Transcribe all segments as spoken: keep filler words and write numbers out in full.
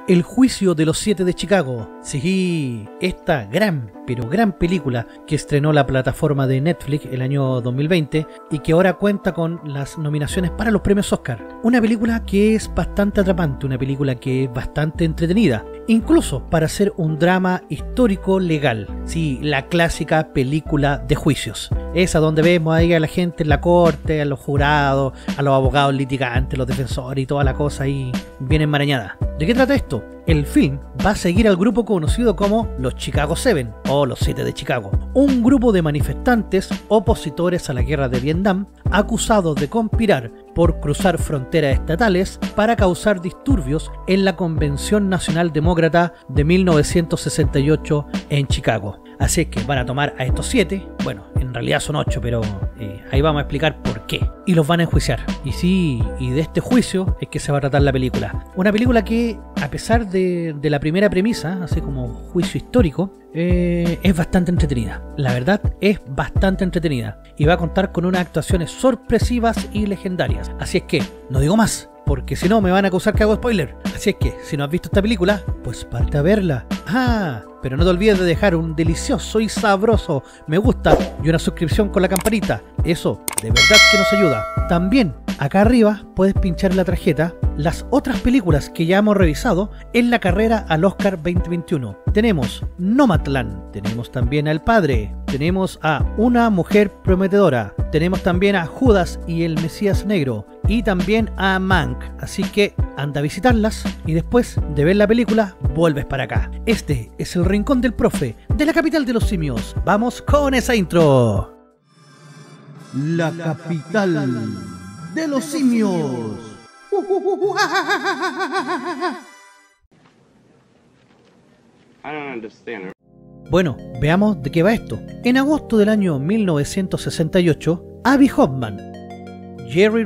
El juicio de los siete de Chicago. Sí, esta gran, pero gran película que estrenó la plataforma de Netflix el año dos mil veinte y que ahora cuenta con las nominaciones para los premios Oscar. Una película que es bastante atrapante, una película que es bastante entretenida, incluso para ser un drama histórico legal. Sí, la clásica película de juicios. Esa donde vemos ahí a la gente en la corte, a los jurados, a los abogados litigantes, los defensores y toda la cosa ahí bien enmarañada. ¿De qué trata esto? El film va a seguir al grupo conocido como los Chicago Seven o los Siete de Chicago, un grupo de manifestantes opositores a la guerra de Vietnam acusados de conspirar por cruzar fronteras estatales para causar disturbios en la Convención Nacional Demócrata de mil novecientos sesenta y ocho en Chicago. Así es que van a tomar a estos siete, bueno, en realidad son ocho, pero eh, ahí vamos a explicar por qué. Y los van a enjuiciar. Y sí, y de este juicio es que se va a tratar la película. Una película que, a pesar de, de la primera premisa, así como juicio histórico, eh, es bastante entretenida. La verdad, es bastante entretenida. Y va a contar con unas actuaciones sorpresivas y legendarias. Así es que, no digo más, porque si no me van a acusar que hago spoiler. Así es que, si no has visto esta película, pues parte a verla. Ah, pero no te olvides de dejar un delicioso y sabroso me gusta y una suscripción con la campanita. Eso de verdad que nos ayuda. También acá arriba puedes pinchar en la tarjeta las otras películas que ya hemos revisado en la carrera al Oscar veinte veintiuno. Tenemos Nomadland, tenemos también a El Padre, tenemos a Una Mujer Prometedora, tenemos también a Judas y el Mesías Negro y también a Mank. Así que anda a visitarlas y después de ver la película vuelves para acá. Este es el Rincón del Profe de la capital de los simios. Vamos con esa intro. La capital de los simios. Bueno, veamos de qué va esto. En agosto del año mil novecientos sesenta y ocho, Abby Hoffman, Jerry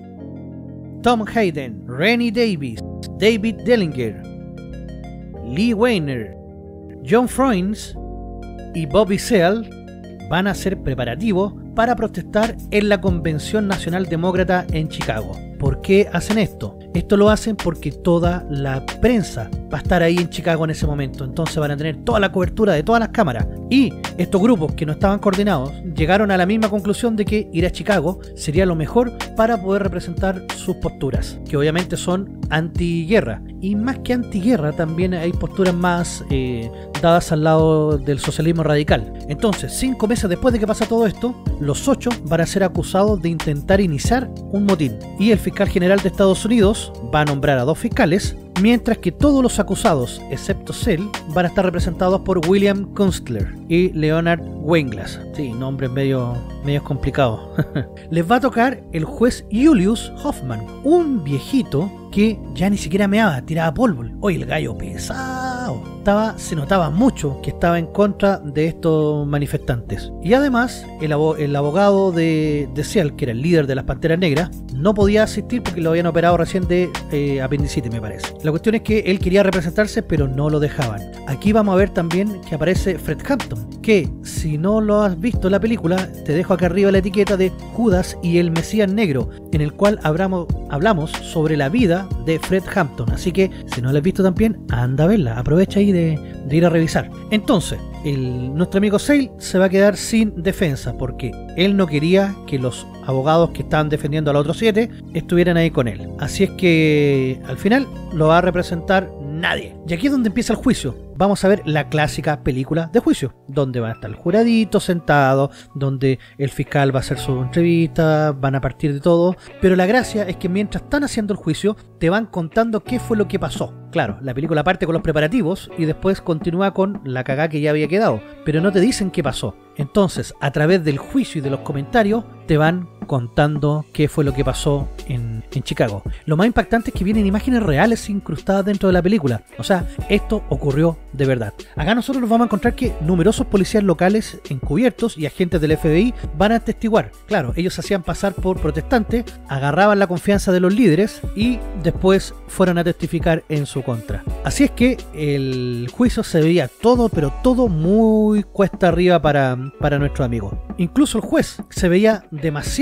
Rubin, Tom Hayden, Rennie Davis, David Dellinger, Lee Weiner, John Froines y Bobby Seale van a hacer preparativos para protestar en la Convención Nacional Demócrata en Chicago. ¿Por qué hacen esto? Esto lo hacen porque toda la prensa va a estar ahí en Chicago en ese momento, entonces van a tener toda la cobertura de todas las cámaras. Y estos grupos que no estaban coordinados llegaron a la misma conclusión de que ir a Chicago sería lo mejor para poder representar sus posturas, que obviamente son antiguerra. Y más que antiguerra, también hay posturas más eh, dadas al lado del socialismo radical. Entonces, cinco meses después de que pasa todo esto, los ocho van a ser acusados de intentar iniciar un motín. Y el fiscal general de Estados Unidos va a nombrar a dos fiscales, mientras que todos los acusados, excepto Seale, van a estar representados por William Kunstler y Leonard Weinglass. Sí, nombres medio, medio complicados. Les va a tocar el juez Julius Hoffman, un viejito que ya ni siquiera meaba, tiraba polvo. Oye, el gallo pesado. Estaba, se notaba mucho que estaba en contra de estos manifestantes. Y además, el, abo el abogado de, de Seale, que era el líder de las Panteras Negras, no podía asistir porque lo habían operado recién de eh, apendicitis, me parece. La cuestión es que él quería representarse, pero no lo dejaban. Aquí vamos a ver también que aparece Fred Hampton, que si no lo has visto en la película, te dejo acá arriba la etiqueta de Judas y el Mesías Negro, en el cual hablamos, hablamos sobre la vida de Fred Hampton. Así que si no la has visto también, anda a verla, aprovecha ahí de, de ir a revisar. Entonces, el, nuestro amigo Seale se va a quedar sin defensa porque él no quería que los abogados que estaban defendiendo a los otros siete estuvieran ahí con él. Así es que al final lo va a representar nadie. Y aquí es donde empieza el juicio. Vamos a ver la clásica película de juicio, donde va a estar el juradito sentado, donde el fiscal va a hacer su entrevista, van a partir de todo. Pero la gracia es que mientras están haciendo el juicio, te van contando qué fue lo que pasó. Claro, la película parte con los preparativos y después continúa con la cagada que ya había quedado, pero no te dicen qué pasó. Entonces, a través del juicio y de los comentarios, te van contando qué fue lo que pasó en, en Chicago. Lo más impactante es que vienen imágenes reales incrustadas dentro de la película. O sea, esto ocurrió de verdad. Acá nosotros nos vamos a encontrar que numerosos policías locales encubiertos y agentes del F B I van a atestiguar. Claro, ellos se hacían pasar por protestantes, agarraban la confianza de los líderes y después fueron a testificar en su contra. Así es que el juicio se veía todo, pero todo muy cuesta arriba para, para nuestro amigo. Incluso el juez se veía demasiado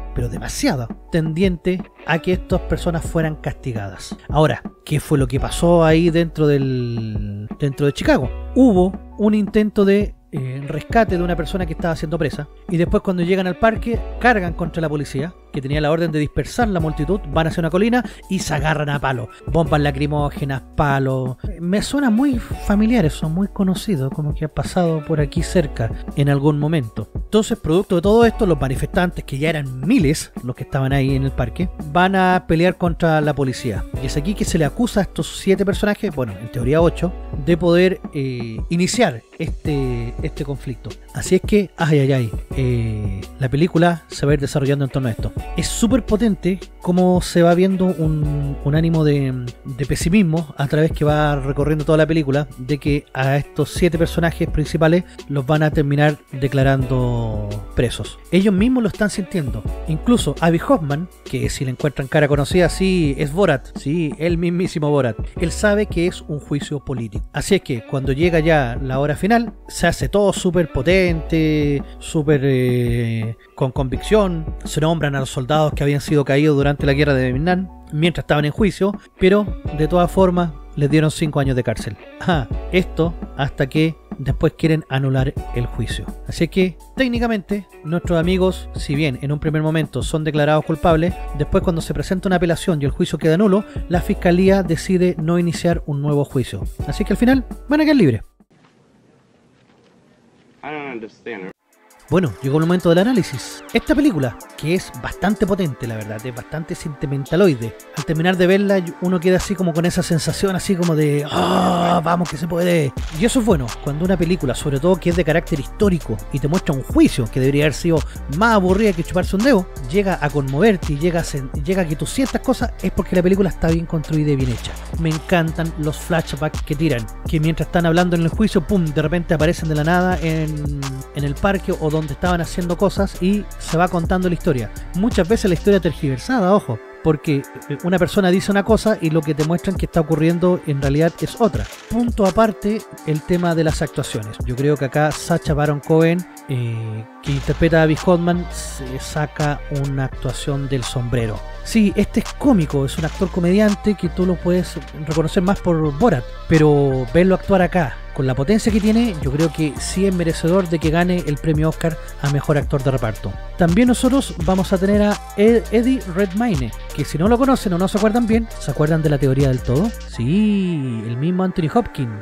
pero demasiado, tendiente a que estas personas fueran castigadas. Ahora, ¿qué fue lo que pasó ahí dentro del dentro de Chicago? Hubo un intento de eh, rescate de una persona que estaba siendo presa, y después cuando llegan al parque cargan contra la policía, que tenía la orden de dispersar la multitud, van hacia una colina y se agarran a palos, bombas lacrimógenas, palos. Me suena muy familiar eso, muy conocido, como que ha pasado por aquí cerca en algún momento. Entonces, producto de todo esto, los manifestantes, que ya eran miles los que estaban ahí en el parque, van a pelear contra la policía, y es aquí que se le acusa a estos siete personajes, bueno, en teoría ocho, de poder eh, iniciar este, este conflicto. Así es que, ay, ay, ay, eh, la película se va a ir desarrollando en torno a esto. Es súper potente cómo se va viendo un, un ánimo de, de pesimismo a través que va recorriendo toda la película, de que a estos siete personajes principales los van a terminar declarando presos. Ellos mismos lo están sintiendo. Incluso Abby Hoffman, que si le encuentran cara conocida, sí, es Borat, sí, el mismísimo Borat. Él sabe que es un juicio político. Así es que cuando llega ya la hora final, se hace todo súper potente, súper eh, con convicción. Se nombran a los soldados que habían sido caídos durante la guerra de Vietnam mientras estaban en juicio, pero de todas formas les dieron cinco años de cárcel. Ah, esto hasta que después quieren anular el juicio. Así que técnicamente nuestros amigos, si bien en un primer momento son declarados culpables, después cuando se presenta una apelación y el juicio queda nulo, la fiscalía decide no iniciar un nuevo juicio. Así que al final van a quedar libres. Bueno, llegó el momento del análisis. Esta película, que es bastante potente, la verdad, es bastante sentimentaloide. Al terminar de verla, uno queda así como con esa sensación así como de ¡ah, oh, vamos que se puede! Y eso es bueno, cuando una película, sobre todo que es de carácter histórico y te muestra un juicio que debería haber sido más aburrida que chuparse un dedo, llega a conmoverte y llega a, llega a que tú sientas cosas, es porque la película está bien construida y bien hecha. Me encantan los flashbacks que tiran, que mientras están hablando en el juicio, pum, de repente aparecen de la nada en, en el parque o donde estaban haciendo cosas y se va contando la historia. Muchas veces la historia tergiversada, ojo, porque una persona dice una cosa y lo que te muestran que está ocurriendo en realidad es otra. Punto aparte, el tema de las actuaciones. Yo creo que acá Sacha Baron Cohen, eh, que interpreta a Abby Hoffman, se saca una actuación del sombrero. Sí, este es cómico, es un actor comediante que tú lo puedes reconocer más por Borat, pero verlo actuar acá, con la potencia que tiene, yo creo que sí es merecedor de que gane el premio Oscar a Mejor Actor de Reparto. También nosotros vamos a tener a Ed, Eddie Redmayne, que si no lo conocen o no se acuerdan bien, ¿se acuerdan de La Teoría del Todo? Sí, el mismo Anthony Hopkins.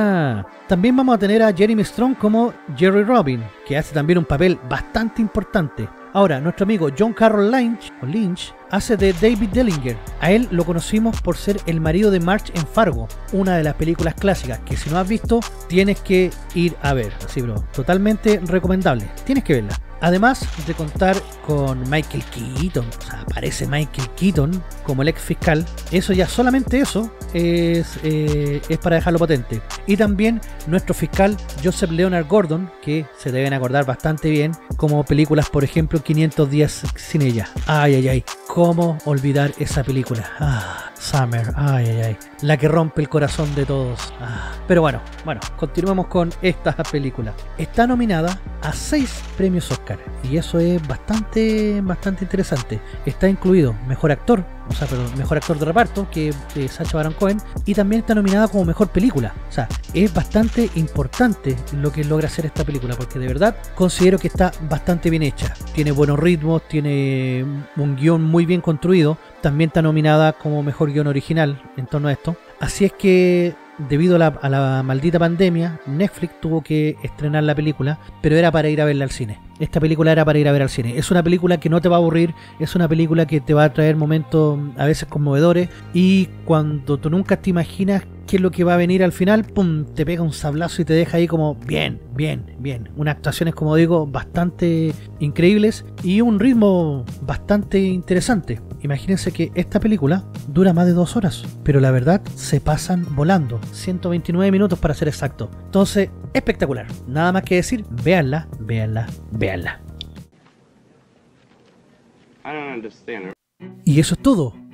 También vamos a tener a Jeremy Strong como Jerry Robin, que hace también un papel bastante importante. Ahora, nuestro amigo John Carroll Lynch, o Lynch hace de David Dellinger. A él lo conocimos por ser el marido de Marge en Fargo, una de las películas clásicas que si no has visto tienes que ir a ver. Así, bro, totalmente recomendable, tienes que verla. Además de contar con Michael Keaton, o sea, aparece Michael Keaton como el ex fiscal, eso ya, solamente eso es, eh, es para dejarlo potente. Y también nuestro fiscal Joseph Leonard Gordon, que se deben acordar bastante bien, como películas, por ejemplo, quinientos días sin ella. Ay, ay, ay, cómo olvidar esa película. Ah, Summer, ay, ay, ay, la que rompe el corazón de todos. Ah. Pero bueno, bueno, continuemos con esta película. Está nominada a seis premios Oscar y eso es bastante, bastante interesante. Está incluido Mejor Actor, o sea, perdón, Mejor Actor de Reparto, que es Sacha Baron Cohen, y también está nominada como Mejor Película. O sea, es bastante importante lo que logra hacer esta película, porque de verdad considero que está bastante bien hecha. Tiene buenos ritmos, tiene un guión muy bien construido. También está nominada como Mejor Guión Original en torno a esto. Así es que, debido a la, a la maldita pandemia, Netflix tuvo que estrenar la película, pero era para ir a verla al cine. Esta película era para ir a ver al cine. Es una película que no te va a aburrir, es una película que te va a traer momentos a veces conmovedores, y cuando tú nunca te imaginas qué es lo que va a venir al final, pum, te pega un sablazo y te deja ahí como bien, bien, bien. Unas actuaciones, como digo, bastante increíbles y un ritmo bastante interesante. Imagínense que esta película dura más de dos horas, pero la verdad se pasan volando. ciento veintinueve minutos para ser exacto. Entonces, espectacular. Nada más que decir, véanla, véanla, véanla. Y eso es todo.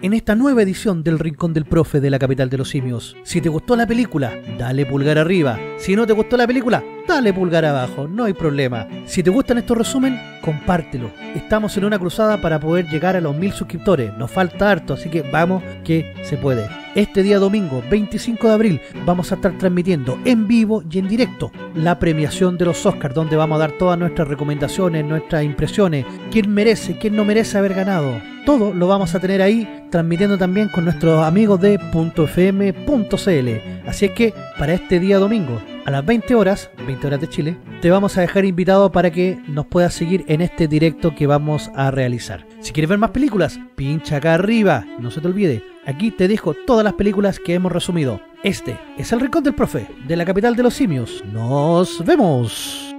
en esta nueva edición del Rincón del Profe de la capital de los simios. Si te gustó la película, dale pulgar arriba. Si no te gustó la película, dale pulgar abajo, no hay problema. Si te gustan estos resumen, compártelo. Estamos en una cruzada para poder llegar a los mil suscriptores. Nos falta harto, así que vamos que se puede. Este día domingo, veinticinco de abril, vamos a estar transmitiendo en vivo y en directo la premiación de los Oscars, donde vamos a dar todas nuestras recomendaciones, nuestras impresiones, quién merece, quién no merece haber ganado. Todo lo vamos a tener ahí, transmitiendo también con nuestros amigos de punto f m punto c l. Así es que para este día domingo, a las veinte horas, veinte horas de Chile, te vamos a dejar invitado para que nos puedas seguir en este directo que vamos a realizar. Si quieres ver más películas, pincha acá arriba, no se te olvide. Aquí te dejo todas las películas que hemos resumido. Este es el Rincón del Profe, de la capital de los simios. ¡Nos vemos!